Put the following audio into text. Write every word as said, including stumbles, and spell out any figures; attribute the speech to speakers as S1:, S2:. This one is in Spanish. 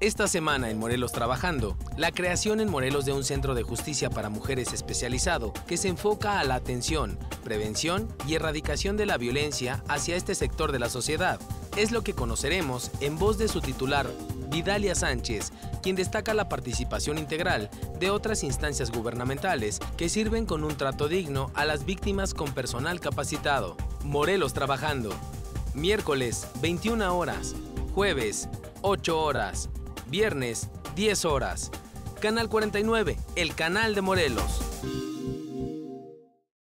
S1: Esta semana en Morelos Trabajando, la creación en Morelos de un centro de justicia para mujeres especializado que se enfoca a la atención, prevención y erradicación de la violencia hacia este sector de la sociedad. Es lo que conoceremos en voz de su titular, Vidalia Sánchez, quien destaca la participación integral de otras instancias gubernamentales que sirven con un trato digno a las víctimas con personal capacitado. Morelos Trabajando, miércoles veintiuna horas, jueves ocho horas, viernes diez horas. Canal cuarenta y nueve, el canal de Morelos.